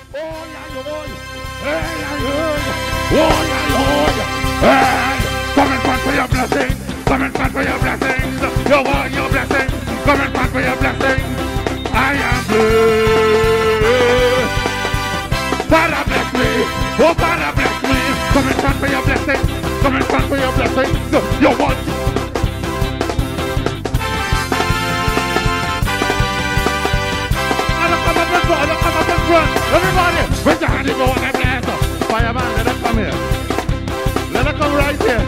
Oh, yeah, you boy. Hey, yeah, oh, yeah, hey. Come and fight for your blessings. Come and fight for your blessings. You want your blessings. Come and fight for your blessings. I am blessed. Father bless me. Oh, Father bless me. Come and fight for your blessings. Come and fight for your blessings. You want. Everybody, put your hand in the water, bless us. Fireman, let us come here. Let us come right here.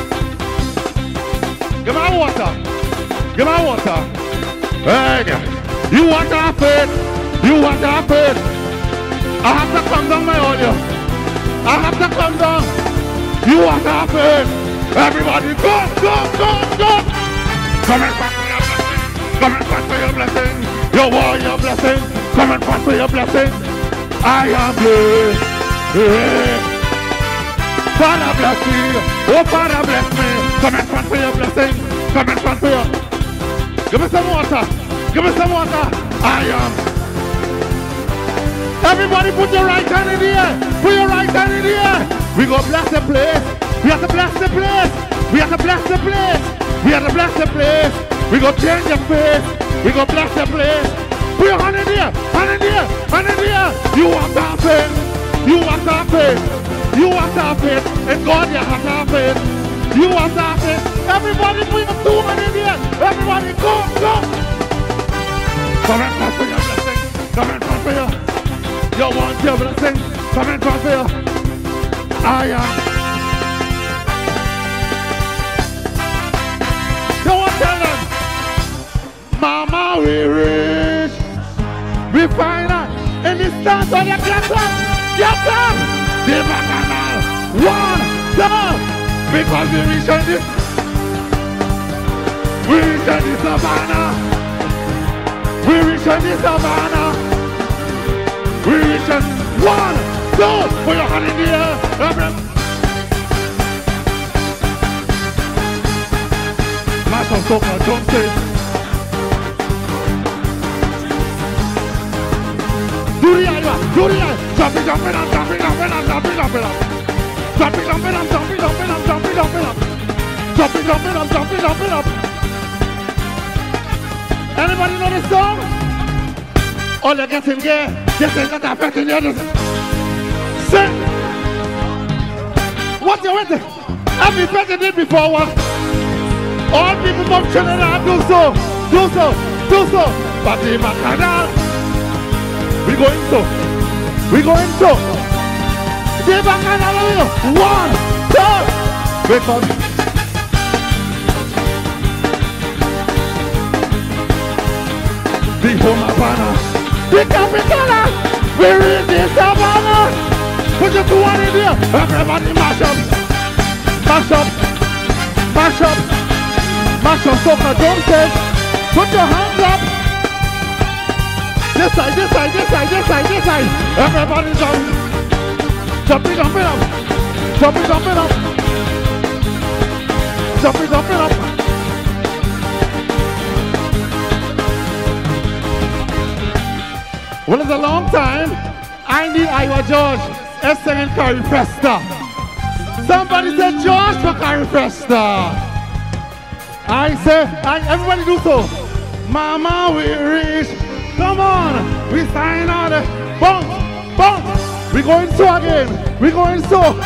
Give me water. Give me water. Hey, you want our faith. You want our faith. I have to come down, my audio. I have to come down. You want our faith. Everybody, go, go, go, go. Come and fight for your blessing. Come and fight for your blessing. You want your blessing. Come and fight for your blessing. I am blessed. Yeah. Father bless me. Oh, Father bless me. Come and fight for your blessing. Come and fight for your. Give me some water. Give me some water. I am. Everybody put your right hand in the air. Put your right hand in the air. We go bless the place. We have to bless the place. We have to bless the place. We have to bless the place. We go change the face. We go bless the place. Put your hand in there, hand in there, hand in there. You want our faith, you want our faith, you want our faith, and God, you have our faith. You want our faith. Everybody put your two hands in there. Everybody go, go. Come and fight for your blessing. Come and fight for your. You want your blessing. Come and fight for your. I am. You want to tell them, Mama, we rich. We find out in the start of the platform. Get up! The bacchanal. 1, 2. Because we reach on this. We reach on the savannah. We reach on the savannah. We reach on 1, 2. Put your hand in the air. Mash up, soca, don't say. Do the eye, jumping, jumping up, jumping, jumping up, jumping, jumping up. Jumping, jumping up, jumping, jumping up, jumping, jumping up. Jumping, jumping up, jumping, jumping up. Anybody know this song? All they get in there, just ain't got that effect in there. Sing! What you waiting? Have you better did before one? All people from Trinidad do so, do so, do so. But the Bacchanal. We go into. We go into. The Bacchanal. 1, 2. Wait for me. The Homavana. The Capitana. We're in the Savannah. Put your 2 on in here. Everybody mash up. Mash up. Mash up. Mash up. Soca drum set. Put your hands up. This side, this side, this side, this side, this side. Everybody jump. Jumping, jumping up. Jumping, jumping up. Jumping, jumping up. Well, it's a long time. I need Iowa George. Let's sing in Carrie Festa. Somebody said George for Carrie Festa. I say, everybody do so. Mama, we reach. Come on, we sign on the bounce, bounce. We going so again. We going so. 1, 2.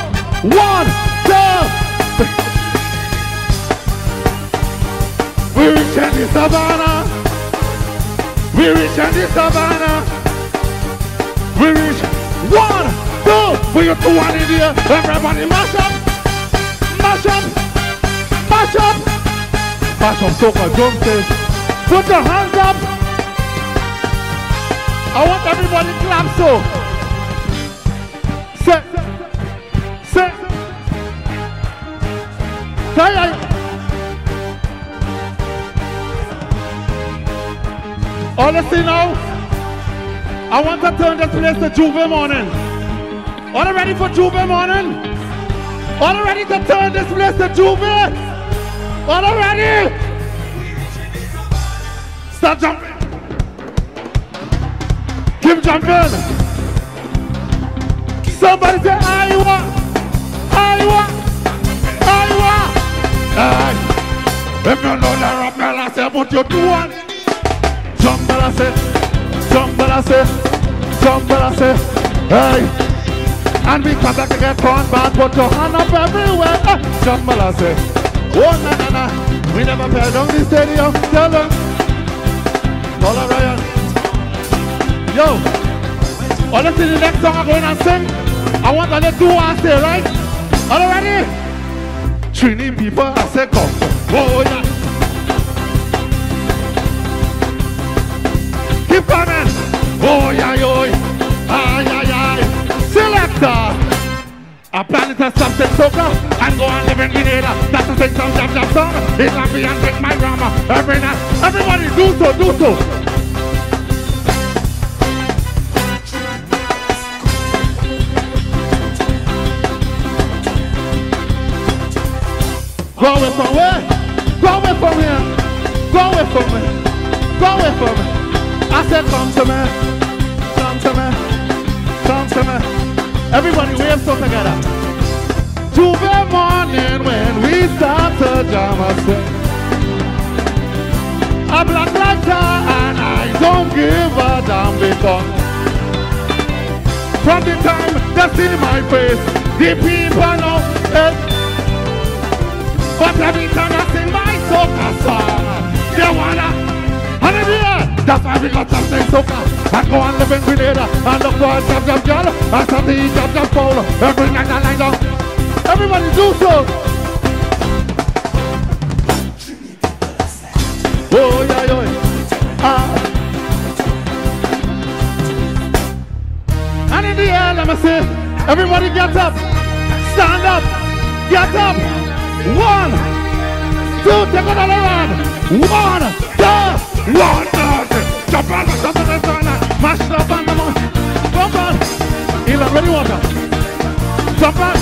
We reach in the savannah. We reach in the savannah. We reach 1, 2. Put your 2 on in here. Everybody mash up, mash up, mash up. Mash up, soca, drum set. Put your hands up. I want everybody to clap so. Sit. Sit. Try. Honestly now, I want to turn this place to Juve morning. All ready for Juve morning? All ready to turn this place to Juve? All ready? Start jumping. Keep jumping. Somebody say, Iowa, Iowa, Iowa. Hey, if you know the rappel, I say, put your 2 on. Somebody say, somebody say, somebody say, hey. And we come back to get torn back, put your hand up everywhere. Somebody say, oh, na na na. We never fell down the stadium. Tell them. Call her Ryan. Yo, honestly, the next song I'm going to sing, I want to let 2 on stay, right? Are you ready? Trini people, I say come. Oh, yeah. Keep coming. Oh, yeah, yo. Ay, ay, ay. Selector. I plan to stop the soca and go and live in Grenada. That's to sing some jam song. It's happy and drink my drama every night. Everybody do so, do so. Go away from where? Go away from here. Go away from me. Go away from me. I said come to me. Come to me. Come to me. Everybody wave so together. Tuesday morning when we start to jam a swing. A black lighter and I don't give a damn because from the time they see my face, the people know it. But every time I sing my soca song, they wanna, hallelujah. That's why we got to sing soca and go and live in Grenada and look for a jab jab girl and some to eat jab jab bowl every night and night long. Everybody do so. Oh yeah yeah. And in the air, let me say, everybody get up, stand up, get up. 1, 2, take another run. 1, 2, 1, 2, jump on, mash up on the moon. Jump on. Elon, ready water. Jump on.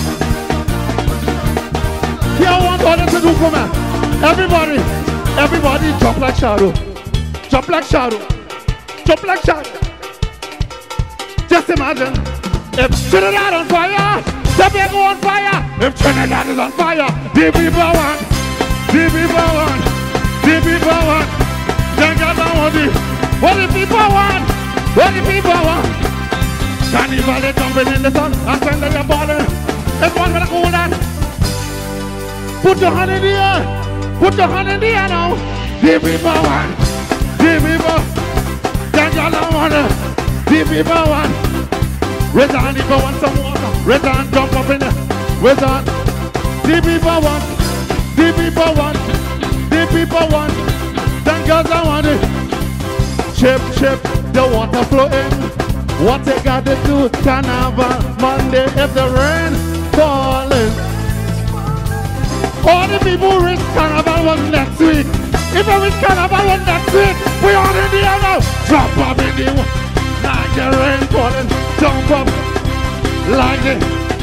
Here I want all to do for me. Everybody jump like shadow. Jump like shadow. Jump like shadow. Just imagine if Trinidad on fire, Tobago on fire. If Trinidad is on fire, the people want, the people want, the people want. Then get down on the, what the people want, what the people want. Carnival is jumping in the sun, and send them balling. It's one with a cool that. Put your hand in the air, put your hand in the air now. The people want, the people. Then get down on the, the people want. Raise on, if you want some water. Raise on, jump up in there. Raise on. The people want. The people want. The people want. Then girls I want it. Chip, chip, the water flowing. What they got to do? Carnival Monday if the rain falling. All the people reach Carnival was next week. If I reach Carnival was next week, we are in the air now. Drop up in the water. Like the rain falling, jump up like it.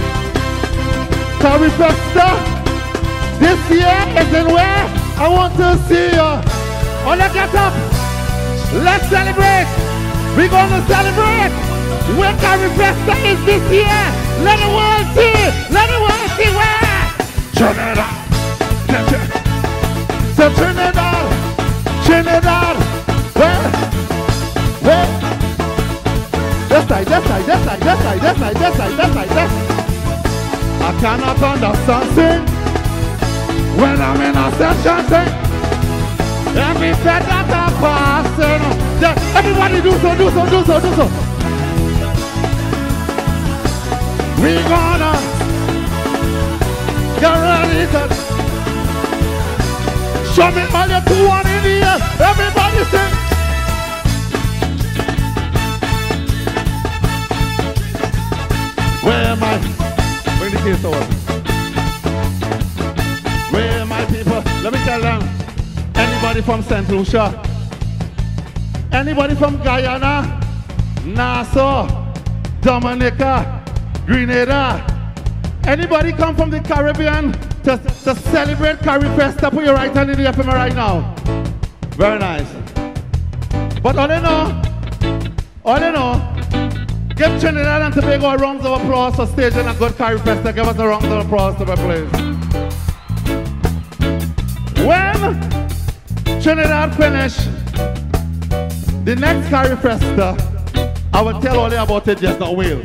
Carry Festa, this year is in where I want to see you. Oh, let's get up. Let's celebrate. We're going to celebrate. Where Carry Festa is this year. Let the world see. Let the world see where. Trinidad. So Trinidad. Trinidad. Where? This side. I cannot understand sing when I'm in a session sing. Every bed that I pass, everybody do so. We gonna get ready to show me all your 2 1 in the air. Everybody sing. Where am I? Bring the case over. Where are my people? Let me tell them. Anybody from St. Lucia? Anybody from Guyana? Nassau? Dominica? Grenada? Anybody come from the Caribbean to celebrate Carry Festa? Put your right hand in the air for me right now. Very nice. But all in all, Give Trinidad and Tobago a round of applause for staging a good CarryFesta. Give us a round of applause to my place. When Trinidad finish the next CarryFesta, I will tell all you about it, just not will.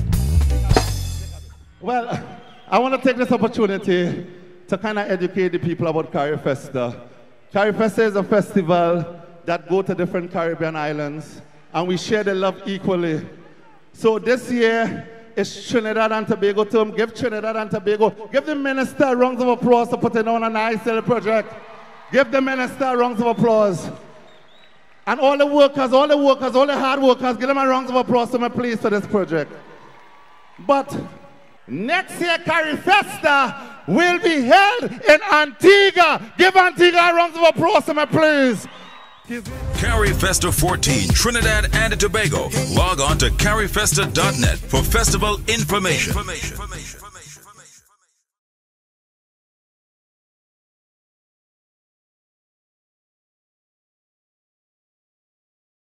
Well, I want to take this opportunity to kind of educate the people about CarryFesta. CarryFesta is a festival that go to different Caribbean islands, and we share the love equally. So this year, it's Trinidad and Tobago term. Give Trinidad and Tobago, give the minister a round of applause to put it on a nice little project. Give the minister a round of applause. And all the workers, all the hard workers, give them a round of applause to me, please, for this project. But next year, CarryFesta will be held in Antigua. Give Antigua a round of applause to me, please. CarryFesta 14, Trinidad and Tobago. Log on to carryfesta.net for festival information.